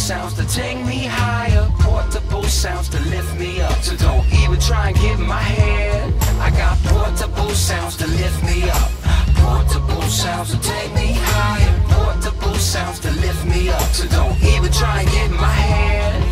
sounds to take me higher, portable sounds to lift me up. So don't even try and get in my head. I got portable sounds to lift me up. Portable sounds to take me higher, portable sounds to lift me up. So don't even try and get in my head.